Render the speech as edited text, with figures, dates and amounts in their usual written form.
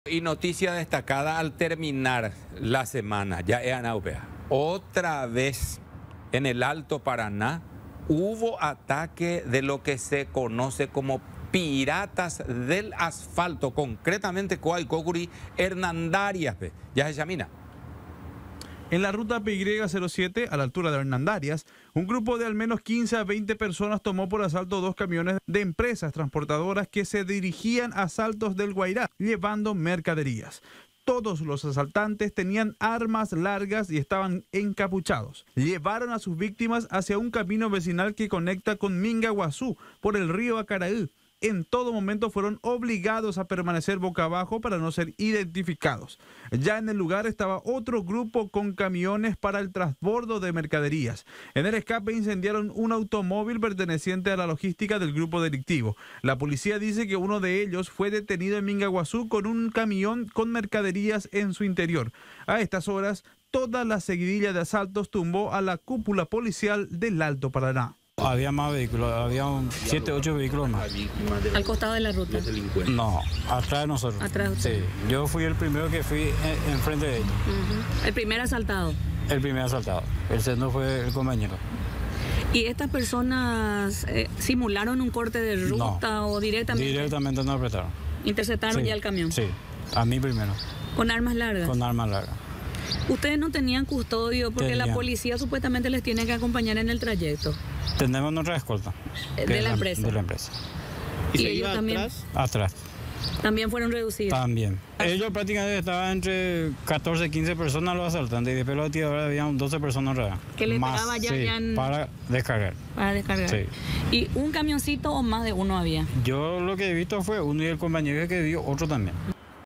Y noticia destacada al terminar la semana, ya en Aupea. Otra vez en el Alto Paraná hubo ataque de lo que se conoce como piratas del asfalto, concretamente Coaycocuri, Hernandarias, ya se llamina. En la ruta PY07, a la altura de Hernandarias, un grupo de al menos 15 a 20 personas tomó por asalto dos camiones de empresas transportadoras que se dirigían a Saltos del Guairá, llevando mercaderías. Todos los asaltantes tenían armas largas y estaban encapuchados. Llevaron a sus víctimas hacia un camino vecinal que conecta con Mingaguazú por el río Acaraú. En todo momento fueron obligados a permanecer boca abajo para no ser identificados. Ya en el lugar estaba otro grupo con camiones para el transbordo de mercaderías. En el escape incendiaron un automóvil perteneciente a la logística del grupo delictivo. La policía dice que uno de ellos fue detenido en Mingaguazú con un camión con mercaderías en su interior. A estas horas, toda la seguidilla de asaltos tumbó a la cúpula policial del Alto Paraná. Había más vehículos, había 7, 8 vehículos más. ¿Al costado de la ruta? No, atrás de nosotros. ¿Atrás de usted? Sí, yo fui el primero que fui enfrente de ellos. ¿El primer asaltado? El primer asaltado. El segundo fue el compañero. ¿Y estas personas simularon un corte de ruta No, o directamente? Directamente nos apretaron. ¿Interceptaron Sí, ya el camión? Sí, a mí primero. ¿Con armas largas? Con armas largas. ¿Ustedes no tenían custodio porque la policía supuestamente les tiene que acompañar en el trayecto? Tenemos nuestra escolta. ¿De la empresa? De la empresa. ¿Y ellos también? Atrás. ¿También fueron reducidos? También. Ellos prácticamente estaban entre 14 y 15 personas los asaltantes y después los tiradores habían 12 personas reales. ¿Que les más, pegaba ya, sí, ya en... para descargar. Para descargar. Sí. ¿Y un camioncito o más de uno había? Yo lo que he visto fue uno y el compañero que vio otro también.